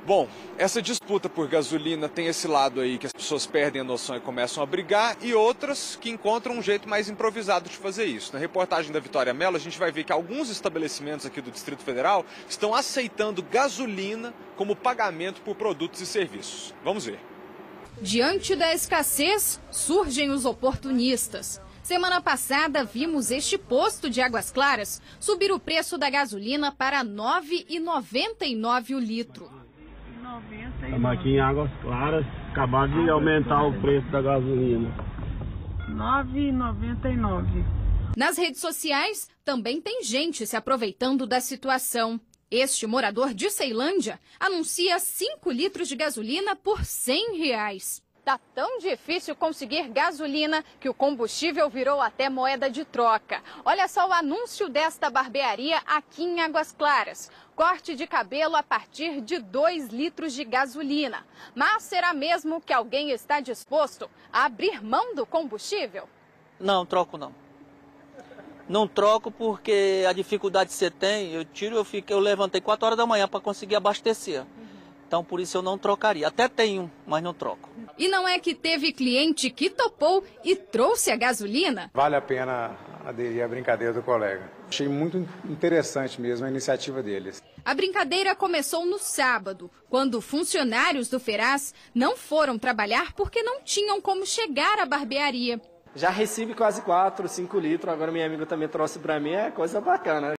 Bom, essa disputa por gasolina tem esse lado aí que as pessoas perdem a noção e começam a brigar, e outras que encontram um jeito mais improvisado de fazer isso. Na reportagem da Vitória Mello, a gente vai ver que alguns estabelecimentos aqui do Distrito Federal estão aceitando gasolina como pagamento por produtos e serviços. Vamos ver. Diante da escassez, surgem os oportunistas. Semana passada, vimos este posto de Águas Claras subir o preço da gasolina para R$ 9,99 o litro. Estamos aqui em Águas Claras, acabaram de aumentar o preço da gasolina. R$ 9,99. Nas redes sociais, também tem gente se aproveitando da situação. Este morador de Ceilândia anuncia 5 litros de gasolina por R$ 100. Tá tão difícil conseguir gasolina que o combustível virou até moeda de troca. Olha só o anúncio desta barbearia aqui em Águas Claras. Corte de cabelo a partir de 2 litros de gasolina. Mas será mesmo que alguém está disposto a abrir mão do combustível? Não, troco não. Não troco porque a dificuldade que você tem, eu levantei 4 horas da manhã para conseguir abastecer. Então, por isso eu não trocaria. Até tenho, mas não troco. E não é que teve cliente que topou e trouxe a gasolina? Vale a pena aderir à brincadeira do colega. Achei muito interessante mesmo a iniciativa deles. A brincadeira começou no sábado, quando funcionários do Feraz não foram trabalhar porque não tinham como chegar à barbearia. Já recebi quase 4, 5 litros, agora minha amiga também trouxe para mim, é coisa bacana.